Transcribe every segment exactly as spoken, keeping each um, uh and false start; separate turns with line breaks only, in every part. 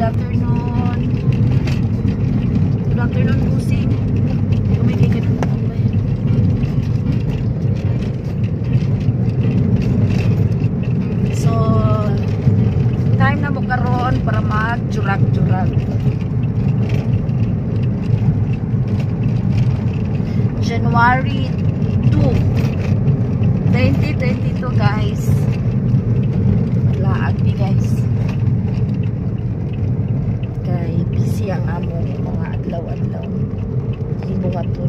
afternoon. Good afternoon, Pusing. Kumay kay ganun tambay. So, time na mo karon para mag-jurag-jurag. January second, twenty twenty-two, guys. Laag ni guys. Kay busy ang among mga adlaw-adlaw. Libungaton.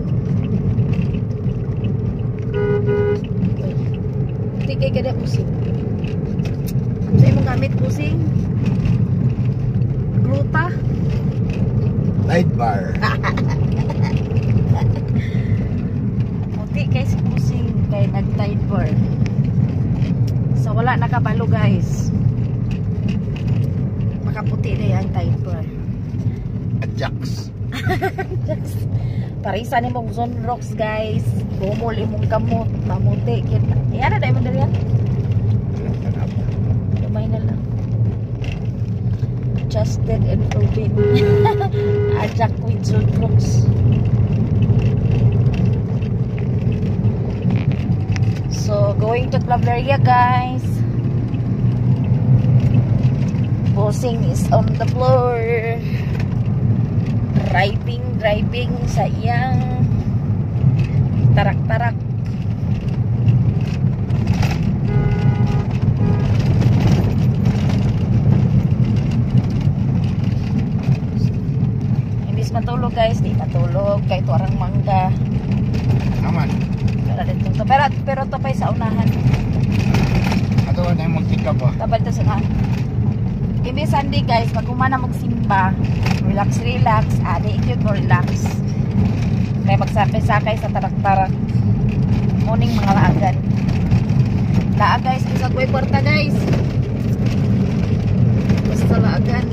Hindi kay kada pusing. Sa imong gamit pusing? Gluta?
Light bar.
Muti kay si pusing kay nag-tide bar. So wala nakabalo guys. Makaputi na yan tide bar.
Ajax.
Parisa ni mong zone rocks guys. Bumol imong kamot. Mamuti kita. Yan na dahil mo dali yan. Lumay na lang. Justin and Robin. Ajax with zone rocks. So going to Claveria guys. Bossing is on the floor. Driving, driving sa iyang tarak-tarak. Imbis matulog guys, di matulog. Kahit warang mangga.
Naman.
Pero dito, pero, pero to pa sa unahan.
Ato na yung magtika ba?
Tabal to sa unahan. Imbis Sunday guys, pag kumana magsimba, relax, relax, adi ikot mo relax. Kaya magsakay-sakay sa tarak-tarak. Morning mga laagan. Laag guys, isa ko porta guys. Basta laagan.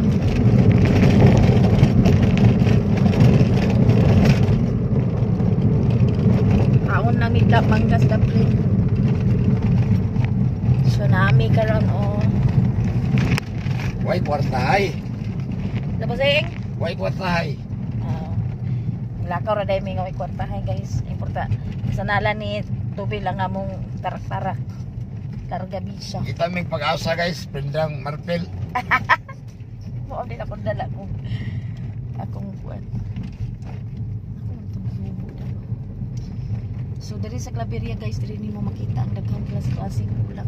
Taon na midlap manggas daplin. Tsunami karon oh.
Way kwartahay.
Tapos eh?
Way kwartahay.
Uh, lakaw ra dahil may ngaway kwartahay guys. Importa. Sa nala ni tubig lang among tarak-tarak. Karga bisya.
Kita may pag-asa guys. Prendang marpel.
Mukhang din akong dala kong akong buwan. So dari sa Claveria guys, dari ni mo makita ang daghang klase-klaseng bulak.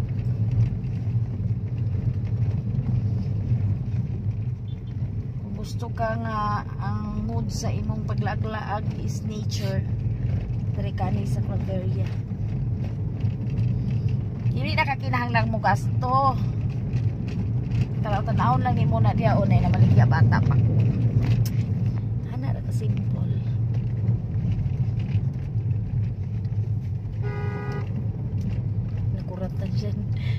Gusto ka nga ang mood sa imong paglaag-laag is nature, dari kani sa Claveria. Hindi na kakinahanglang mo gasto. Tanaw-tanawon lang ni muna diya unay na maligya bata pa ko. Ana ra ka simple. Nakuratan dyan.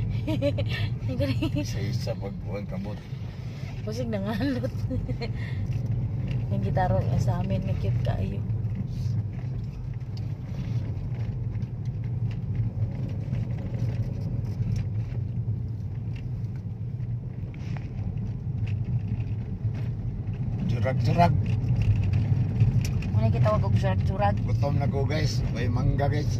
Isa-isa pagbuwan kamot.
Pusing nangalot. Yung gitaro niya sa amin, may cute kayo.
Jurag-jurag.
Muna kita wag og jurag-jurag.
Gutom na ko guys. May mangga guys.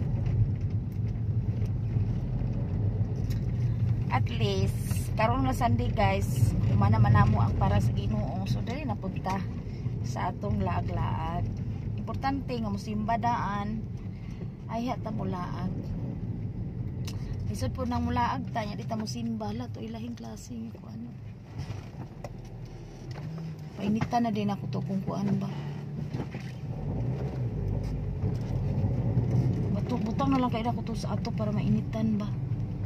At least karon nga Sunday guys, kumana man namo ang para sa Ginoo. So dali na punta sa atong laag-laag. Importante nga mosimba daan ay hata mo laag. Isod po nang mulaag tanya dita mo simba la to ilahing klase ko ano. Painitan na din ako to kung kuan ba. Bato-butang na lang kaya ako to sa ato para mainitan ba.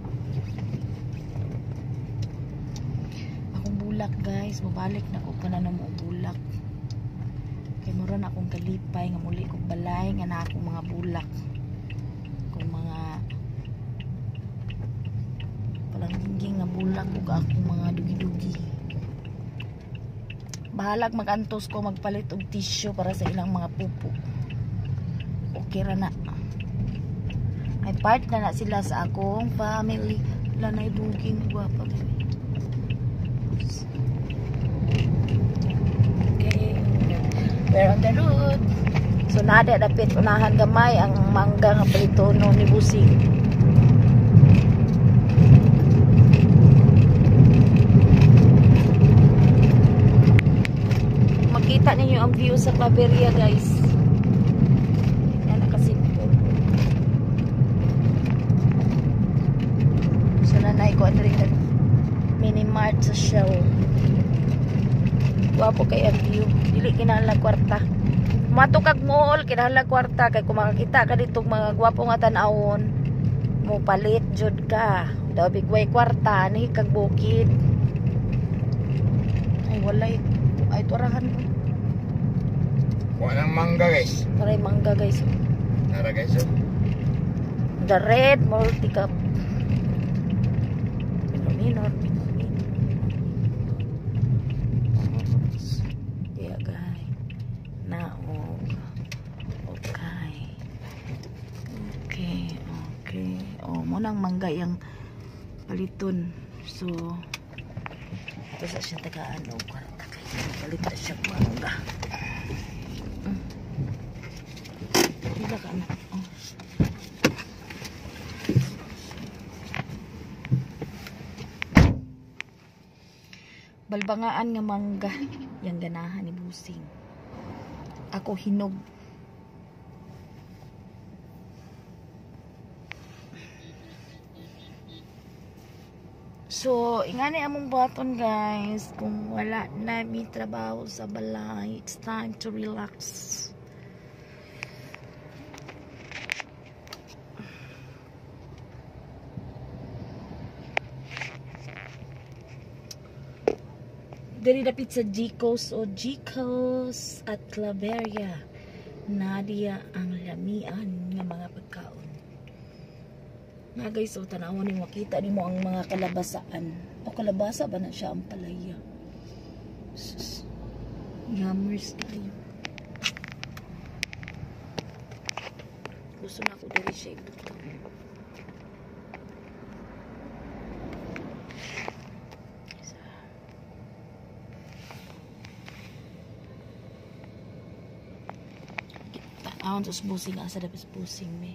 Bulak guys, mabalik na ko kana na mo bulak. Kay mura na akong kalipay nga muli kog balay nga na akong mga bulak. Kung mga palangging nga bulak ug akong mga dugi-dugi. Bahalag magantos ko magpalit og tissue para sa ilang mga pupo. Okay ra na. Ay part na na sila sa akong family. Lanay buging guwapa. We're on the road. So nada dapit unahan gamay ang mangga nga palitono ni Busing. Makita ninyo ang view sa Claveria, guys. Yan nakasimple. So nanay ko ano rin mini mart sa Shell. Wapo kay ang view. Dili kinahanglan kwarta. Matukag mall, kinahanglan kwarta kay kung makakita ka ditong mga gwapo nga tan-awon, mo palit jud ka. Daw bigway kwarta ni kag bukid. Ay walay ay turahan ko.
Kuha ng mangga guys.
Taray mangga guys.
Tara guys. Oh.
The red multi-cup. Minor, minor, minor. Yeah, guys. Naog. Okay. Okay, okay. Oh, munang mangga yung paliton. So, ito sa siya tagaan o kwarta kayo. Palit na siya mangga. Mm. Hila ka na. Oh. Balbangaan nga mangga yang ganahan ni Busing. Ako hinog. So, ingani among baton guys, kung wala na mi trabaho sa balay, it's time to relax. Diri dapit sa Gicos o Gicos at Claveria. Nadia ang lamian ng mga pagkaon. Nga guys, so tanawon ni makita nimo ang mga kalabasaan. O kalabasa ba na siya ang palaya? Sus. Yummers kayo. Gusto na ako diri siya ibuto. Aon tos busing asa dapat busing me.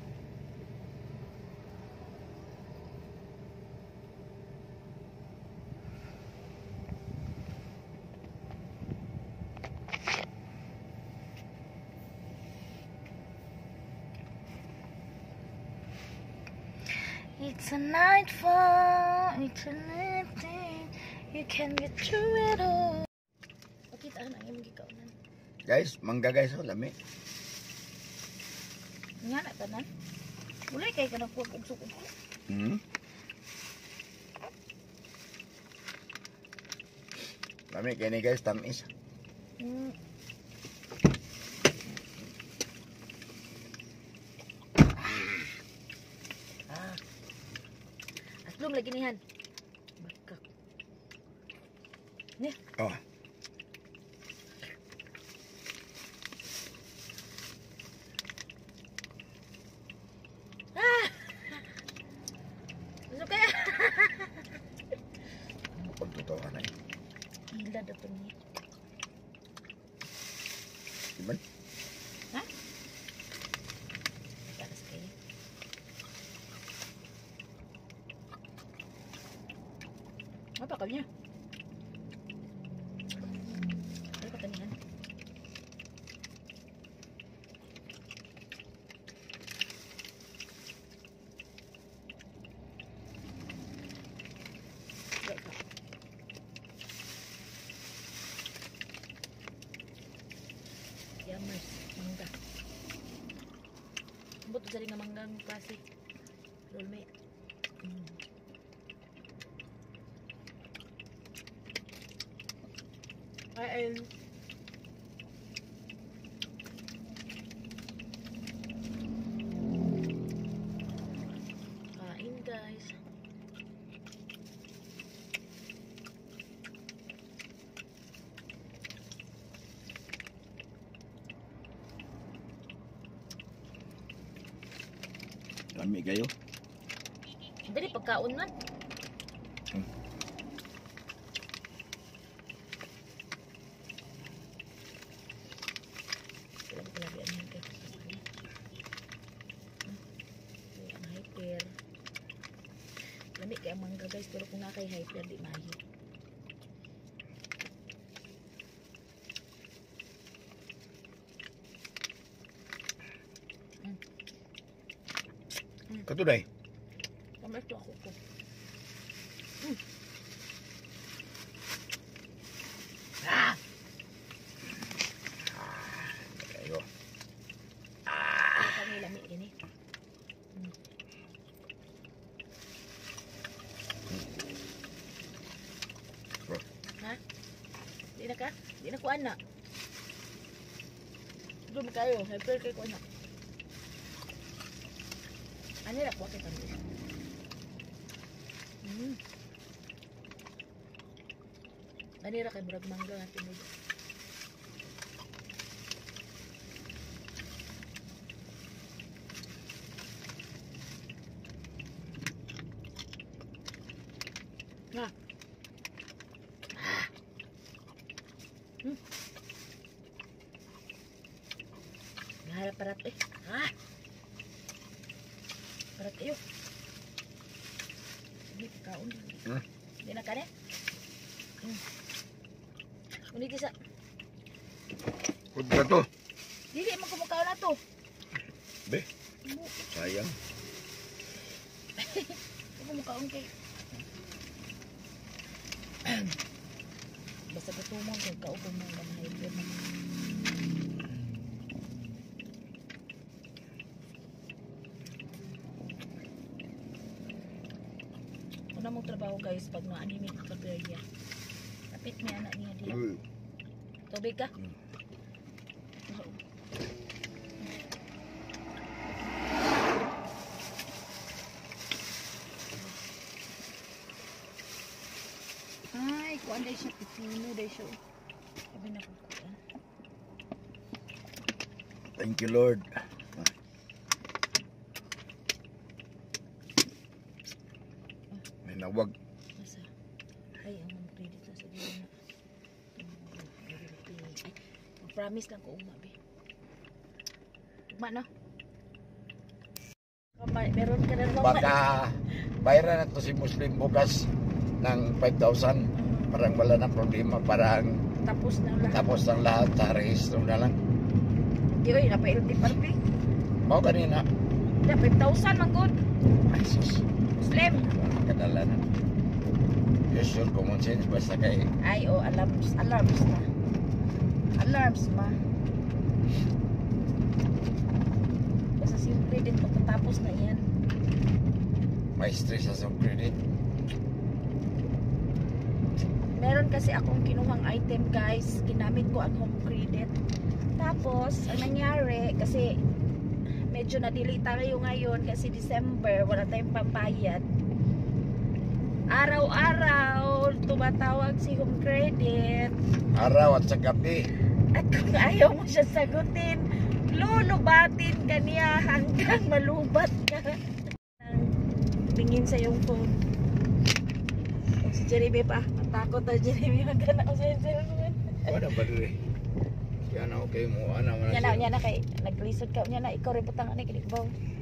It's a nightfall, it's a night thing, you can get through it all. Pakita na ang imong gikaunan.
Guys, mangga guys, oh, lami.
Nga na tanan. Mulai kay ka na po kung suko.
Hmm. Lami kaya ni guys, tamis.
Hmm. Ah. Aslom lagi nihan. Bakak. Nih.
Oh. Pagtutuwa na eh.
Gila dah tu ni.
Gimana?
Ha? Tak ada sekali. Apa kalnya? Apa kanihan? Yummers, mangga. Ambot dari nga manggang klasik. Rolme. Mm. Ay, ay. Kain guys.
Lami kayo.
Dari pagkaon man.
Hmm.
Lami kaya mangga guys, pero kung nakay high blood di mahi.
Katuday.
Kamay ito ako ko. Hmm. Ah!
Ayo.
Ano kami lami gini? Hmm.
Bro.
Ha? Di na ka? Di na ko anak. Doon kayo, hyper kay ko anak. Ano na kuha kita mo? Hmm. Ano na kay murag mangga nga tinuod. Nga. Ah. Hmm. Naharap parat eh. Ah. Parat ayo. Ini kaun.
Hmm.
Di na kane? Hmm. Unit isa.
Kudra to.
Dili mo kumukaw na to.
Be. Sayang.
Kumukaon kay. Basta gutumon kay kaupon mo ng hybrid na. Una mong trabaho guys pag na-anime ka perya. Kapit may anak niya diya.
Uy.
Tubig ka?
Hmm.
Ay, kuan day siya, pipino day siya. Sabi na ko kuan.
Thank you, Lord. May nawag.
Masa? Ay, ang mga credit na sa diyan na. Ay, mag-promise lang ko umabi. Tugma na. Kamay, meron ka na naman.
Baka bayaran na to si Muslim bukas ng five thousand. Parang wala na problema. Parang
Tapos na lahat.
tapos ng lahat sa rehistro na lang.
Di, oy, napailuti parpi.
Mau kanina.
Na, five thousand man good.
Ay, sus.
Muslim.
Kadala na. Yes, sure, common sense. Basta kay
Ay, oh, alarms. Alarms na. Alarms ma. Basta si credit pagkatapos na yan.
may stress sa credit.
Meron kasi akong kinuhang item guys, ginamit ko ang home credit. Tapos, ang nangyari, kasi medyo na-delay tayo ngayon kasi December, wala tayong pambayad. Araw-araw, tumatawag si home credit.
Araw at sa gabi.
At kung ayaw mo siya sagutin, lulubatin ka niya hanggang malubat ka. Tingin sa yung phone. Si Jeremy pa, matakot na Jeremy magkana ko sa cellphone.
Wala ba rin? Siya na okay mo. Ano man
Nya na, nya na kay naglisod ka nya na ikaw rin putang ani kinikbaw.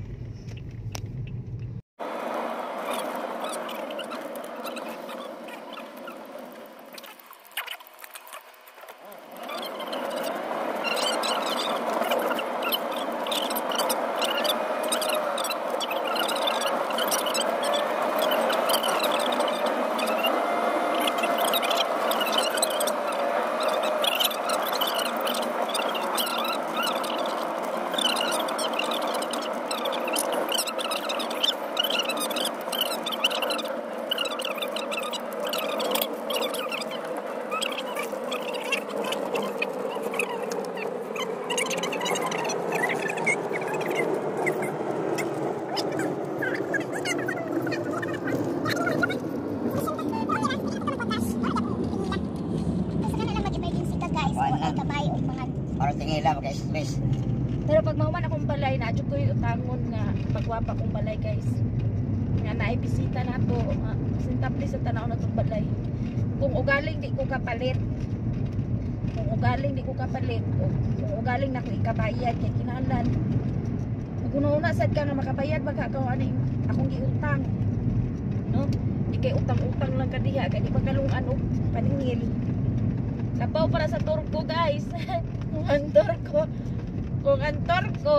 Para tingila maka-stress.
Pero pag mahuman akong balay na adyo ko yung utangon nga pagwapa akong balay guys. Nga naay bisita na to, sintapli sa tanaw na tong balay. Kung ugaling di ko kapalit. Kung ugaling di ko kapalit, o kung ugaling na ko ikabayad kay kinahanglan. Kung una sad ka nga makabayad baka ka ani akong giutang. No? Di kay utang-utang lang ka diha kay di makalungan og paningil. Labaw para sa turko guys. Kung ang turko, kung ang turko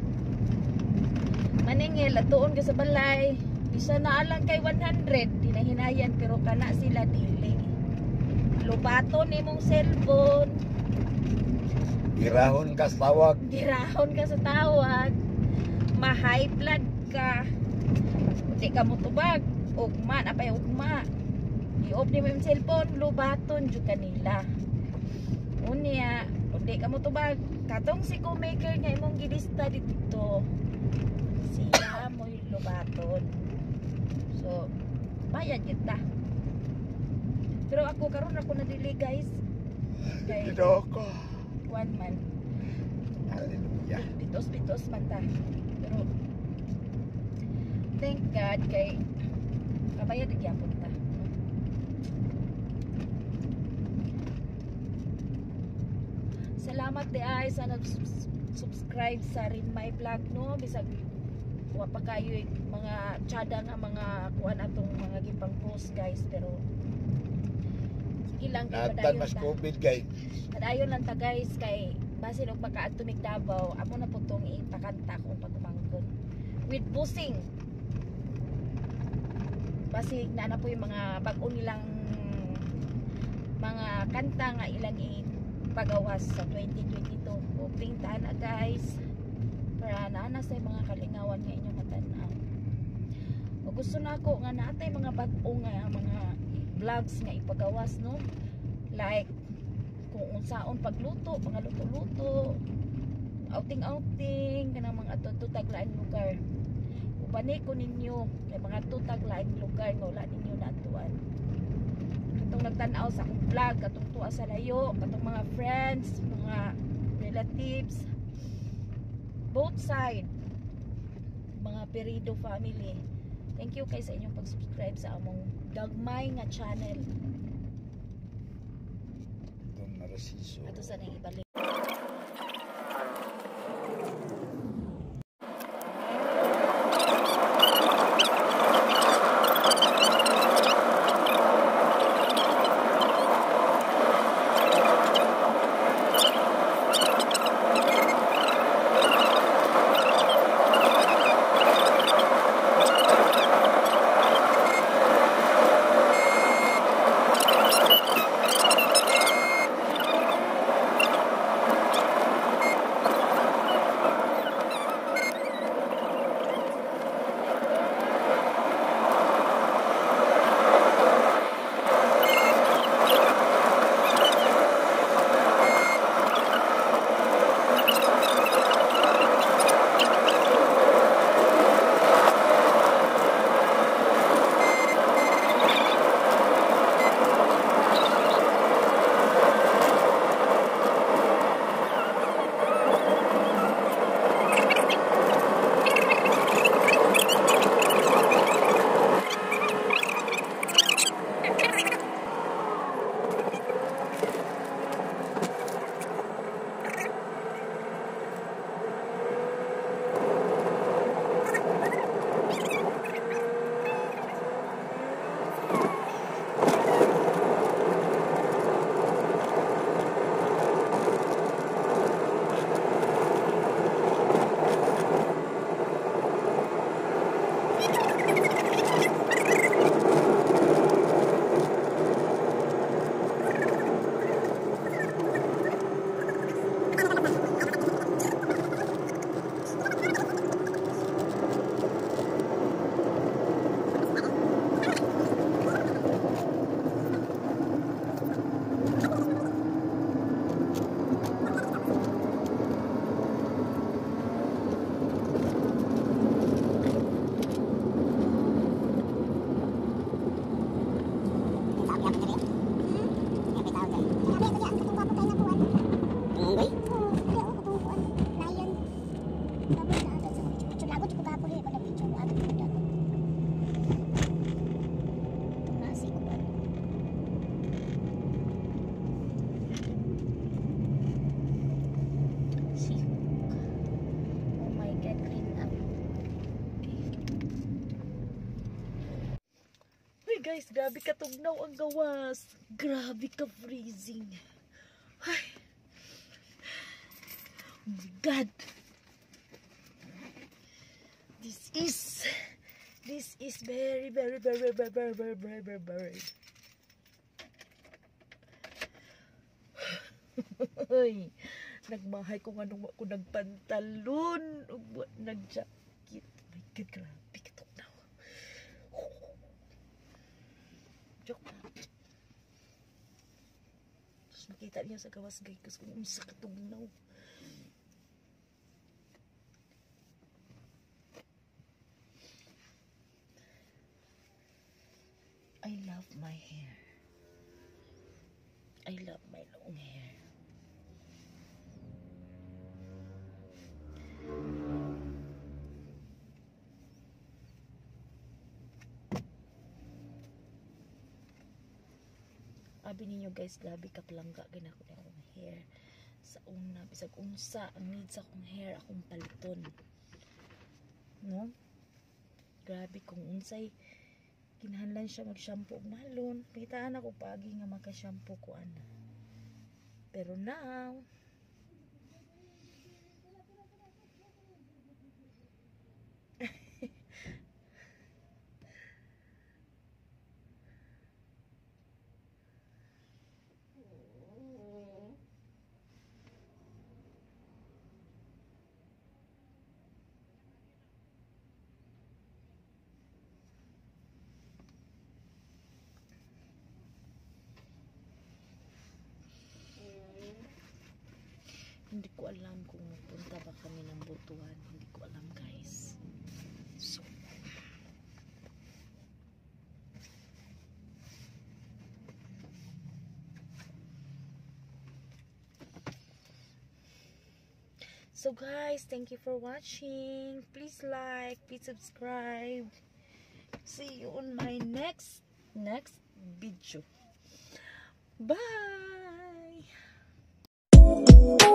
maningil atuon ka sa balay. Bisa na alang kay one hundred hinahinayan pero kana sila dili. Lubaton nimong cellphone.
Girahon ka sa tawag.
Girahon ka sa tawag. Ma-high blood ka. Di ka mo tubag. Ugma, napay ugma. I-off ni mo yung cellphone, lubaton jud kanila. Unya, di ka mo tubag. Katong si co-maker nga imong gilista dito. Siya mo yung lubaton. So, bayad kita. Pero ako karon ako na dili guys. Kay
Dito ako.
one man.
Hallelujah.
Pitos-pitos man ta. Pero thank God kay kabayad gyapon ta. Salamat di ay sa nag-subscribe sa Rin My Vlog no bisag wa pa kayo mga tsada nga mga kuan atong mga gipang post guys pero sige lang kay
Natan
padayon
mas
ta.
COVID kay.
Padayon lang ta guys kay basin og makaadto mig Davao amo na putong ipakanta kung pagkumangkon with busing. Basig na na po yung mga bag-o nilang mga kanta nga ilang ipagawas sa twenty twenty-two. Hoping taana guys para naana sa mga kalingawan nga inyong matanaw. O gusto na ako nga natay mga bag-o nga mga vlogs nga ipagawas no. Like kung unsaon pagluto, mga luto-luto, outing-outing kanang mga tutag laing lugar. Ubani ko ninyo kay mga tutag laing lugar nga wala ninyo natuan. Katong nagtan-aw sa akong vlog, katong tuwa sa layo, katong mga friends, mga relatives, both side, mga Perido family. Thank you kay sa inyong pag-subscribe sa among gagmay nga channel.
Don Narciso.
Ato sa nang ibalik. guys, grabe ka tugnaw ang gawas. Grabe ka freezing. Ay. Oh my God. This is, this is very, very, very, very, very, very, very, very, very. Ay. Nagmahay ko nga nung ako nagpantalon. Ug nag-jacket. Oh my God, grabe ka tugnaw. Joke lang. Tapos makita niya sa gawas guys kung unsa ka tugnaw. I love my hair. I love my long hair. Abi ninyo guys, grabe ka palangga gina ko na akong hair. Sa una, bisag unsa ang need sa akong hair akong paliton. No? Grabe kung unsay kinahanglan siya mag-shampoo og malon. Pitaan ako pagi nga maka-shampoo ko ana. Pero now, hindi ko alam kung punta ba kami ng Butuan. Hindi ko alam guys. So, so guys, thank you for watching. Please like, please subscribe. See you on my next next video. Bye.